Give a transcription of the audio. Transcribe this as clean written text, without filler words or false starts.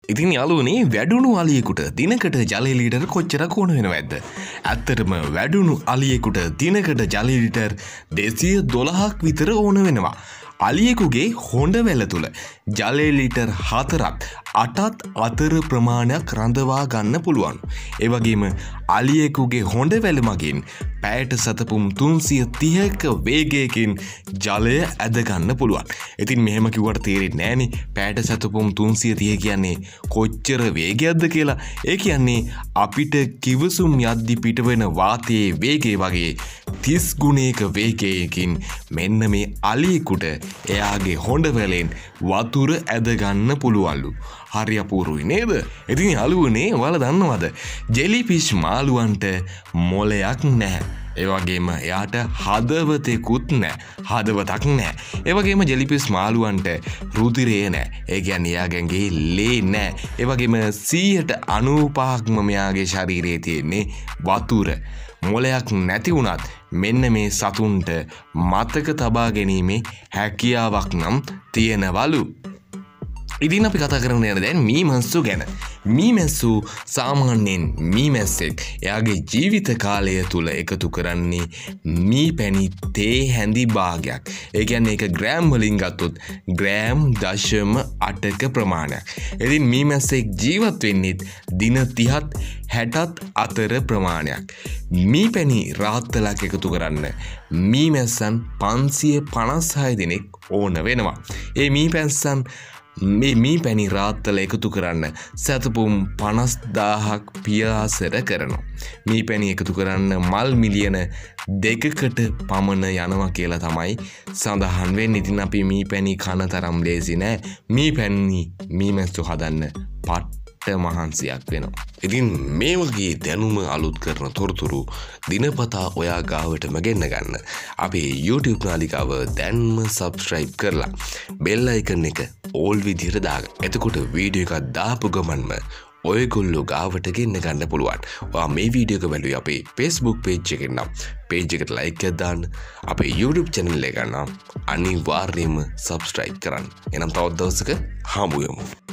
ඉතින් යාළුවනේ වැඩුණු අලියෙකුට දිනකට ජල ලීටර් කොච්චරක් ඕන වෙනවද? ඇත්තටම වැඩුණු අලියෙකුට දිනකට ජල ලීටර් 212ක් විතර ඕන වෙනවා. අලියෙකුගේ හොඬ වැල තුල ජල ලීටර් 4ත් 8ත් අතර ප්‍රමාණයක් රඳවා ගන්න පුළුවන්. ඒ වගේම අලියෙකුගේ හොඬ වැල මගින් පැයට සතපුම් 330ක වේගයකින් ජලය ඇද ගන්න පුළුවන්. ඉතින් මෙහෙම කිව්වට තේරෙන්නේ නැහනේ. පැයට සතපුම් 330 කියන්නේ කොච්චර වේගයක්ද කියලා. ඒ කියන්නේ අපිට කිවසුම් යද්දි පිටවෙන වාතයේ වේගය වගේ 30 ගුණයක වේගයකින් මෙන්න මේ අලියෙකුට එයාගේ හොඬ වැලෙන් වතුර ඇද ගන්න පුළුවන්ලු. හරි අපූරුයි නේද? ඉතින් යාළුවනේ ඔයාලා දන්නවද? ජෙලිෆිෂ් මාළුවන්ට මොලයක් නැහැ. ඒ වගේම එයාට හදවතකුත් නැහැ. හදවතක් නැහැ. ඒ වගේම ජෙලිෆිෂ් මාළුවන්ට රුධිරය නැහැ. ඒ කියන්නේ එයාගේ ලේ නැහැ. ඒ වගේම 95%ක්ම මෙයාගේ ශරීරයේ තියෙන්නේ වතුර. මොලයක් නැති වුණත් මෙන්න මේ සතුන්ට මතක තබා ගැනීමේ හැකියාවක් නම් තියෙනවලු. ඉතින් අපි කතා කරන්න යන දැන් මීමැස්සු ගැන. මීමැස්සු සාමාන්‍යයෙන් මීමැස්සෙක් එයාගේ ජීවිත කාලය තුල එකතු කරන්නේ මීපැණි තේ හැඳි භාගයක්. ඒ කියන්නේ ඒක ග්‍රෑම් වලින් ගත්තොත් ග්‍රෑම් 0.8ක ප්‍රමාණයක්. ඉතින් මීමැස්සෙක් ජීවත් වෙන්නේ දින 30ත් 60ත් අතර ප්‍රමාණයක්. මීපැණි රාත්තලක් එකතු කරන්න මීමැස්සන් 556 දෙනෙක් ඕන වෙනවා. ඒ මීපැස්සන් මේ පැණි රාත්තල එකතු කරන්න සැතපුම් 50,000ක් පියාසර කරනවා. මේ පැණි එකතු කරන්න මල් මිලියන 2කට පමණ යනවා කියලා තමයි සඳහන් වෙන්නේ. ඉතින් අපි මේ පැණි කන තරම් ලේසි නෑ. මේ පැණි මීමැස්සු හදන්න පට්ට මහන්සියක් වෙනවා. ඉතින් මේ වගේ දැනුම අලුත් කරන තොරතුරු දිනපතා ඔයා ගාවටම ගෙන්න ගන්න. අපේ YouTube නාලිකාව දැන්ම subscribe කරලා bell icon එක all විදිහට දාගන්න. එතකොට වීඩියෝ එකක් දාපු ගමන්ම ඔයගොල්ලෝ ගාවට ගෙන්න ගන්න පුළුවන්. ඔයා මේ වීඩියෝ එක බැලුවේ අපේ Facebook page එකෙන් නම් page එකට like එකක් දාන්න. අපේ YouTube channel එක නම් අනිවාර්යයෙන්ම subscribe කරන්න. එනම් තවත් දවසක හමු වෙමු.